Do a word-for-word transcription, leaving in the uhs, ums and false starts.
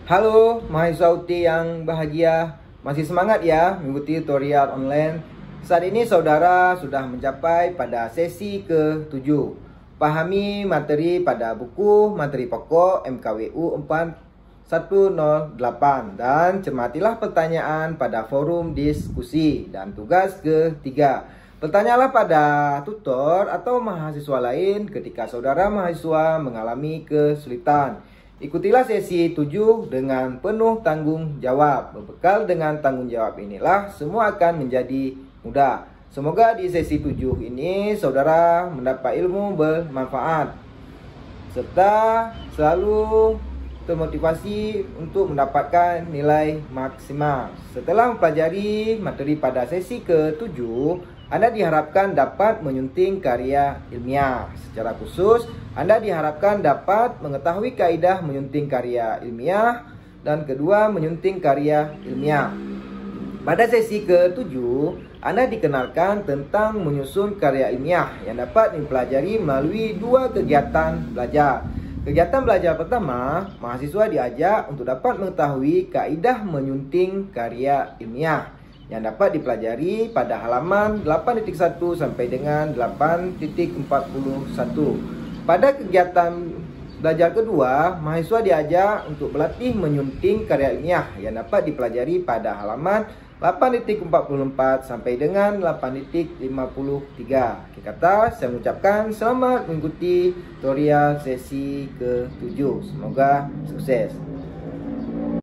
Halo mahasiswa U T yang bahagia, masih semangat ya mengikuti tutorial online. Saat ini saudara sudah mencapai pada sesi ke tujuh. Pahami materi pada buku materi pokok M K W U empat satu nol delapan dan cermatilah pertanyaan pada forum diskusi. Dan tugas ketiga, bertanyalah pada tutor atau mahasiswa lain ketika saudara mahasiswa mengalami kesulitan. Ikutilah sesi tujuh dengan penuh tanggung jawab. Berbekal dengan tanggung jawab inilah semua akan menjadi mudah. Semoga di sesi tujuh ini saudara mendapat ilmu bermanfaat serta selalu termotivasi untuk mendapatkan nilai maksimal. Setelah mempelajari materi pada sesi ke tujuh, Anda diharapkan dapat menyunting karya ilmiah. Secara khusus, Anda diharapkan dapat mengetahui kaidah menyunting karya ilmiah dan kedua, menyunting karya ilmiah. Pada sesi ke tujuh, Anda dikenalkan tentang menyusun karya ilmiah yang dapat dipelajari melalui dua kegiatan belajar. Kegiatan belajar pertama, mahasiswa diajak untuk dapat mengetahui kaidah menyunting karya ilmiah yang dapat dipelajari pada halaman delapan titik satu sampai dengan delapan titik empat puluh satu. Pada kegiatan belajar kedua, mahasiswa diajak untuk berlatih menyunting karya ilmiah yang dapat dipelajari pada halaman delapan titik empat puluh empat sampai dengan delapan titik lima puluh tiga. Akhir kata, saya mengucapkan selamat mengikuti tutorial sesi ke tujuh. Semoga sukses.